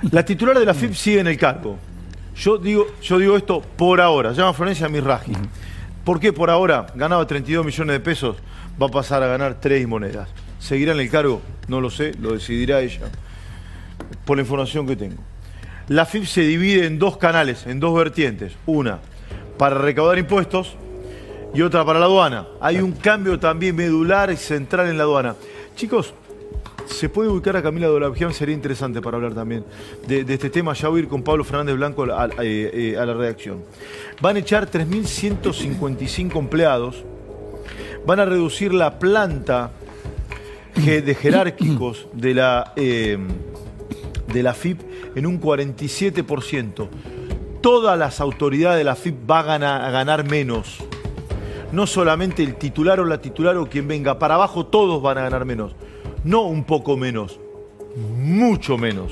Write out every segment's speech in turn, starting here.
La titular de la AFIP sigue en el cargo. Yo digo esto por ahora. Se llama Florencia Mirraji. ¿Por qué por ahora? Ganaba 32 millones de pesos, va a pasar a ganar 3 monedas. ¿Seguirá en el cargo? No lo sé, lo decidirá ella. Por la información que tengo. La AFIP se divide en dos canales, en dos vertientes. Una para recaudar impuestos y otra para la aduana. Hay un cambio también medular y central en la aduana. Chicos, ¿se puede ubicar a Camila Dolagian? Sería interesante para hablar también de este tema. Ya voy a ir con Pablo Fernández Blanco a la redacción. Van a echar 3.155 empleados. Van a reducir la planta de jerárquicos de la AFIP en un 47%. Todas las autoridades de la AFIP van a ganar menos. No solamente el titular o la titular o quien venga. Para abajo todos van a ganar menos. No un poco menos, mucho menos.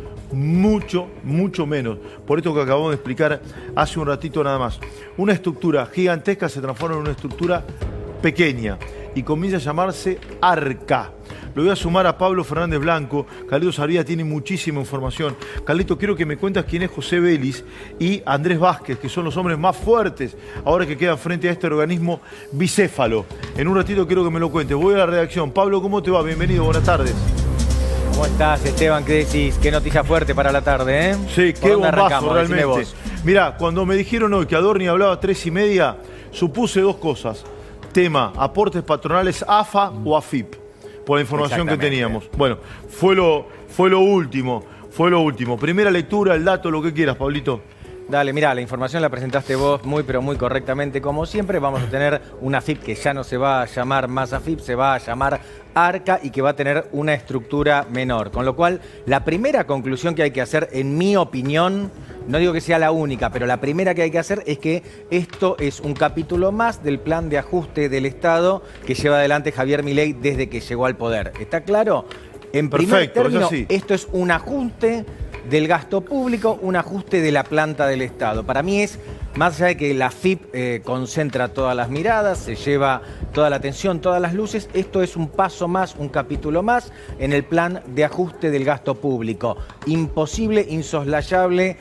Mucho, mucho menos. Por esto que acabamos de explicar hace un ratito nada más. Una estructura gigantesca se transforma en una estructura pequeña y comienza a llamarse ARCA. Lo voy a sumar a Pablo Fernández Blanco. Carlito Sarvía tiene muchísima información. Carlito, quiero que me cuentas quién es José Vélez y Andrés Vázquez, que son los hombres más fuertes ahora que quedan frente a este organismo bicéfalo. En un ratito quiero que me lo cuentes. Voy a la redacción. Pablo, ¿cómo te va? Bienvenido, buenas tardes. ¿Cómo estás, Esteban? ¿Qué decís? Qué noticia fuerte para la tarde, ¿eh? Sí, qué bombazo realmente. Mirá, cuando me dijeron hoy que Adorni hablaba 3:30, supuse dos cosas. Tema, aportes patronales AFA o AFIP, por la información que teníamos. Bueno, fue lo último. Primera lectura, el dato, lo que quieras, Pablito. Dale, mirá, la información la presentaste vos muy, pero muy correctamente. Como siempre, vamos a tener una AFIP que ya no se va a llamar más AFIP, se va a llamar ARCA y que va a tener una estructura menor. Con lo cual, la primera conclusión que hay que hacer, en mi opinión, no digo que sea la única, pero la primera que hay que hacer es que esto es un capítulo más del plan de ajuste del Estado que lleva adelante Javier Milei desde que llegó al poder. ¿Está claro? En primer término, esto es un ajuste del gasto público, un ajuste de la planta del Estado. Para mí es, más allá de que la AFIP concentra todas las miradas, se lleva toda la atención, todas las luces, esto es un paso más, un capítulo más en el plan de ajuste del gasto público. Imposible, insoslayable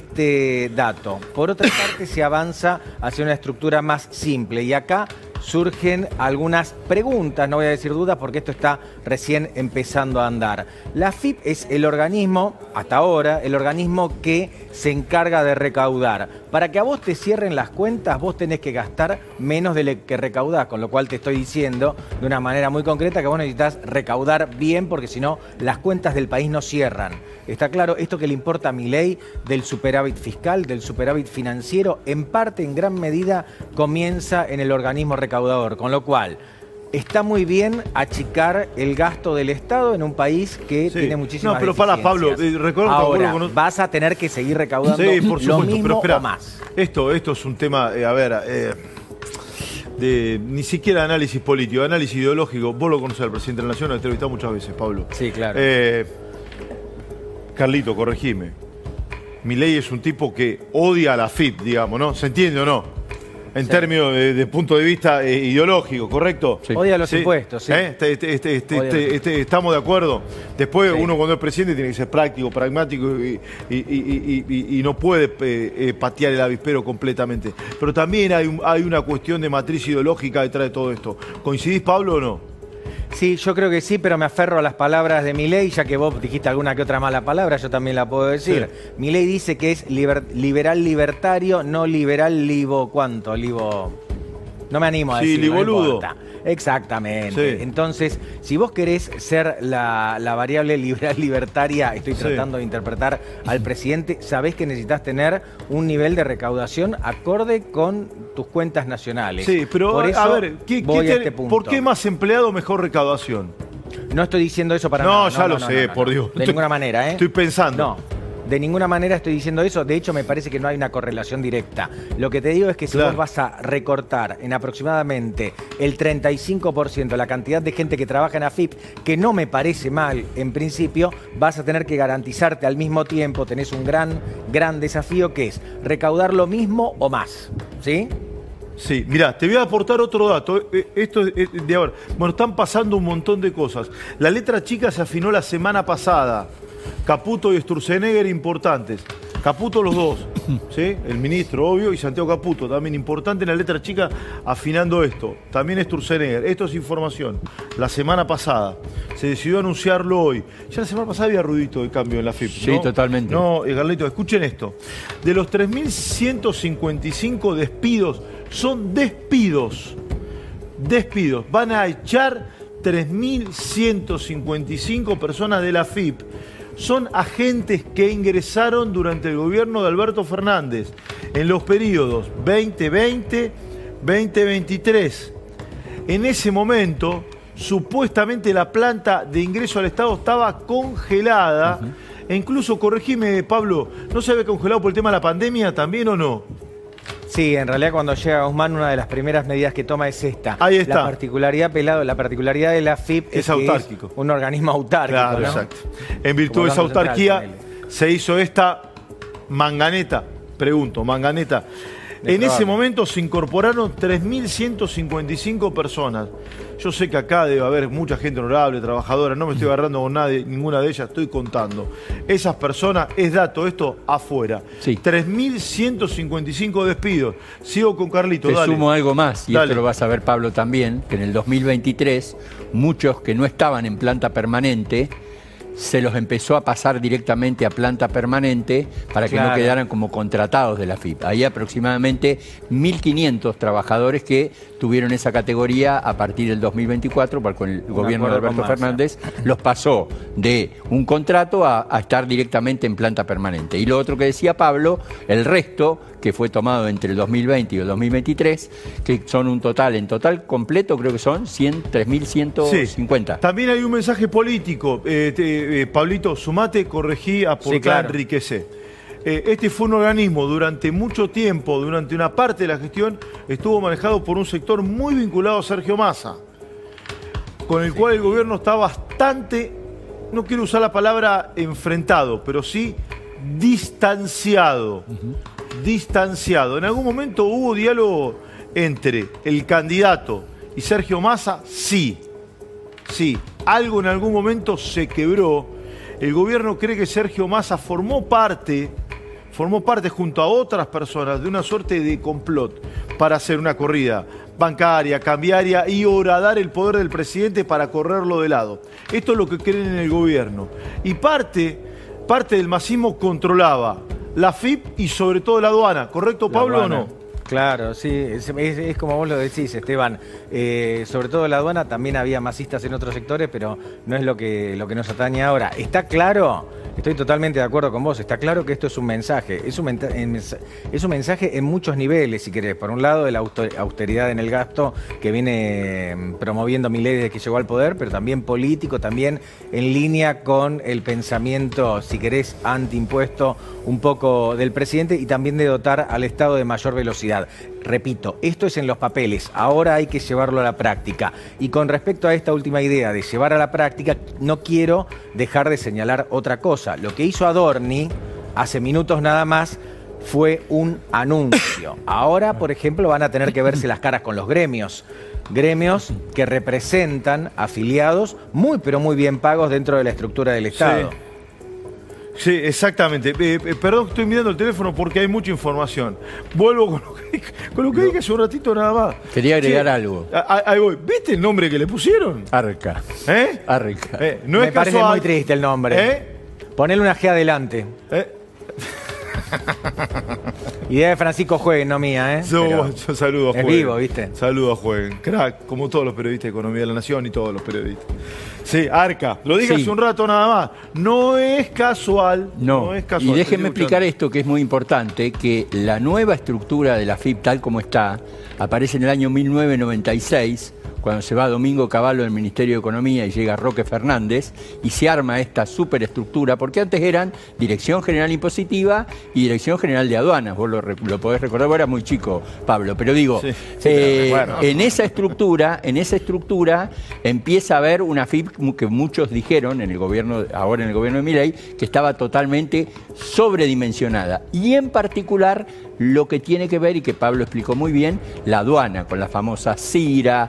este dato. Por otra parte, se avanza hacia una estructura más simple y acá surgen algunas preguntas, no voy a decir dudas porque esto está recién empezando a andar. La AFIP es el organismo, hasta ahora, el organismo que se encarga de recaudar. Para que a vos te cierren las cuentas, vos tenés que gastar menos de lo que recaudás, con lo cual te estoy diciendo de una manera muy concreta que vos necesitas recaudar bien porque si no, las cuentas del país no cierran. Está claro, esto que le importa a Milei del superávit fiscal, del superávit financiero, en parte, en gran medida, comienza en el organismo recaudador, con lo cual está muy bien achicar el gasto del Estado en un país que tiene muchísimas deficiencias. Pablo, ahora, vas a tener que seguir recaudando lo mismo pero espera, o más. Esto es un tema, ni siquiera análisis político, análisis ideológico. Vos lo conocés al presidente de la Nación, lo he entrevistado muchas veces, Pablo. Sí, claro. Carlito, corregime. Milei es un tipo que odia a la AFIP, digamos, ¿no? ¿Se entiende o no? En términos de punto de vista ideológico, ¿correcto? Sí. Odia los impuestos, sí. Estamos de acuerdo. Después uno cuando es presidente tiene que ser práctico, pragmático y no puede patear el avispero completamente. Pero también hay una cuestión de matriz ideológica detrás de todo esto. ¿Coincidís, Pablo, o no? Sí, yo creo que sí, pero me aferro a las palabras de Milei, ya que vos dijiste alguna que otra mala palabra, yo también la puedo decir. Sí. Milei dice que es liberal libertario, no liberal libo... ¿Cuánto? Libo... No me animo a decir. Sí, liboludo. No exactamente. Sí. Entonces, si vos querés ser la variable liberal libertaria, estoy tratando de interpretar al presidente, sabés que necesitas tener un nivel de recaudación acorde con tus cuentas nacionales. Sí, pero por eso a ver, este punto. ¿por qué más empleado, mejor recaudación? No estoy diciendo eso para nada. No, ya lo sé, por Dios. De ninguna manera, ¿eh? Estoy pensando. No. De ninguna manera estoy diciendo eso. De hecho, me parece que no hay una correlación directa. Lo que te digo es que si vos vas a recortar en aproximadamente el 35% la cantidad de gente que trabaja en AFIP, que no me parece mal en principio, vas a tener que garantizarte al mismo tiempo, tenés un gran desafío que es recaudar lo mismo o más. ¿Sí? Sí, mirá, te voy a aportar otro dato. Esto es de ahora. Bueno, están pasando un montón de cosas. La letra chica se afinó la semana pasada. Caputo y Sturzenegger importantes. Caputo los dos, ¿sí? El ministro, obvio, y Santiago Caputo, también importante en la letra chica, afinando esto. También Sturzenegger. Esto es información. La semana pasada. Se decidió anunciarlo hoy. Ya la semana pasada había ruidito de cambio en la FIP, Sí, ¿no? totalmente. No, Carlito, escuchen esto. De los 3.155 despidos, son despidos. Despidos. Van a echar 3.155 personas de la FIP. Son agentes que ingresaron durante el gobierno de Alberto Fernández en los periodos 2020-2023. En ese momento, supuestamente la planta de ingreso al Estado estaba congelada. E incluso, corregime, Pablo, ¿no se había congelado por el tema de la pandemia también o no? Sí, en realidad cuando llega Guzmán una de las primeras medidas que toma es esta. Ahí está. La particularidad, Pelado, la particularidad de la FIP Es autárquico. Es un organismo autárquico, Claro, ¿no? exacto. En virtud Como de esa Banco Central, autarquía ponele. se hizo esta manganeta, pregunto, manganeta. De En ese probable. momento se incorporaron 3.155 personas. Yo sé que acá debe haber mucha gente honorable, trabajadora, no me estoy agarrando con nadie, ninguna de ellas, estoy contando. Esas personas, es dato esto afuera. Sí. 3.155 despidos. Sigo con Carlito, Te dale. sumo algo más, y Dale. esto lo vas a ver, Pablo, también, que en el 2023 muchos que no estaban en planta permanente se los empezó a pasar directamente a planta permanente para que no Claro. quedaran como contratados de la FIP. Hay aproximadamente 1.500 trabajadores que tuvieron esa categoría a partir del 2024, porque el gobierno de acuerdo con Alberto Massa. Fernández los pasó de un contrato a estar directamente en planta permanente. Y lo otro que decía Pablo, el resto, que fue tomado entre el 2020 y el 2023, que son un total, en total completo creo que son 3.150. También hay un mensaje político. Pablito, sumate, corregí, aportá, Sí, claro. enriquecé. Este fue un organismo durante mucho tiempo, durante una parte de la gestión, estuvo manejado por un sector muy vinculado a Sergio Massa, con el cual el gobierno está bastante, no quiero usar la palabra enfrentado, pero sí distanciado. Distanciado. En algún momento hubo diálogo entre el candidato y Sergio Massa, sí. Sí, algo en algún momento se quebró. El gobierno cree que Sergio Massa formó parte junto a otras personas de una suerte de complot para hacer una corrida bancaria, cambiaria y horadar el poder del presidente para correrlo de lado. Esto es lo que creen en el gobierno. Y parte del masismo controlaba la FIP y sobre todo la aduana. ¿Correcto, Pablo, o no? Claro, sí, es como vos lo decís, Esteban. Sobre todo en la aduana también había masistas en otros sectores, pero no es lo que nos atañe ahora. Está claro, estoy totalmente de acuerdo con vos, está claro que esto es un mensaje. Es un mensaje en muchos niveles, si querés. Por un lado, de la austeridad en el gasto que viene promoviendo Milei desde que llegó al poder, pero también político, también en línea con el pensamiento, si querés, antiimpuesto un poco del presidente y también de dotar al Estado de mayor velocidad. Repito, esto es en los papeles, ahora hay que llevarlo a la práctica. Y con respecto a esta última idea de llevar a la práctica, no quiero dejar de señalar otra cosa. Lo que hizo Adorni hace minutos nada más fue un anuncio. Ahora, por ejemplo, van a tener que verse las caras con los gremios. Gremios que representan afiliados muy, pero muy bien pagos dentro de la estructura del Estado. Sí. Sí, exactamente. Perdón que estoy mirando el teléfono porque hay mucha información. Vuelvo con lo que dije hace un ratito nada más. Quería agregar algo. Ahí voy. ¿Viste el nombre que le pusieron? Arca. ¿Eh? Arca. No Me es parece casual. muy triste el nombre. Ponele una G adelante. Idea de Francisco Jueguen, no mía, ¿eh? Yo saludo a es Jueguen. vivo, ¿viste? Saludo a Jueguen. Crack, como todos los periodistas de Economía de la Nación y todos los periodistas. Sí, Arca. Lo dije Sí. hace un rato nada más. No es casual. No, es casual. y déjenme Estoy explicar escuchando. esto que es muy importante, que la nueva estructura de la FIP tal como está, aparece en el año 1996, cuando se va Domingo Cavallo del Ministerio de Economía y llega Roque Fernández, y se arma esta superestructura, porque antes eran Dirección General Impositiva y Dirección General de Aduanas, vos lo podés recordar, vos eras muy chico, Pablo, pero digo, Sí, en esa estructura empieza a haber una FIP que muchos dijeron en el gobierno, ahora en el gobierno de Milei, que estaba totalmente sobredimensionada. Y en particular lo que tiene que ver, y que Pablo explicó muy bien, la aduana, con la famosa CIRA,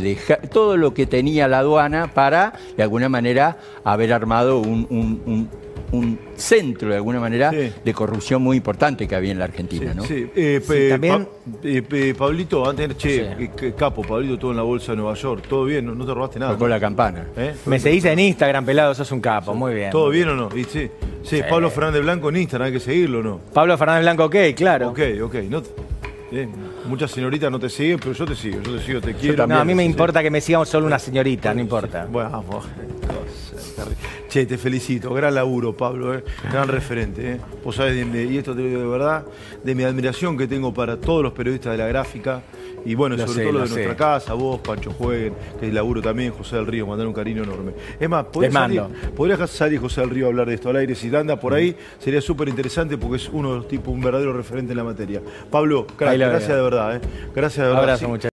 todo lo que tenía la aduana para, de alguna manera, haber armado un centro, de alguna manera, Sí. de corrupción muy importante que había en la Argentina, ¿no? Sí, también- Pablito, antes, Sí. capo, Pablito, todo en la bolsa de Nueva York. ¿Todo bien? ¿No te robaste nada? Tocó la campana. ¿Eh? Me seguís en Instagram, pelado, sos un capo, muy bien. ¿Todo bien o no? Y sí, Pablo Fernández Blanco en Instagram, hay que seguirlo, ¿no? Pablo Fernández Blanco, ok, claro. Ok. No, muchas señoritas no te siguen, pero yo te sigo, te quiero. también. No, a mí me Sí. importa que me sigamos solo una señorita, no importa. Bueno, vamos. Che, te felicito, gran laburo, Pablo, gran referente. Vos sabés, y esto te lo digo de verdad, de mi admiración que tengo para todos los periodistas de la gráfica, y bueno, Lo sobre sé, todo lo los de nuestra sé. casa, vos, Pancho Jueguen, que es laburo también, José del Río, mandar un cariño enorme. Es más, Les mando. podrías salir José del Río a hablar de esto al aire, si anda por ahí, sería súper interesante porque es uno de los tipos, un verdadero referente en la materia. Pablo, crack, Ahí lo gracias veo. de verdad, gracias de verdad. Abrazo, Sí. muchachos.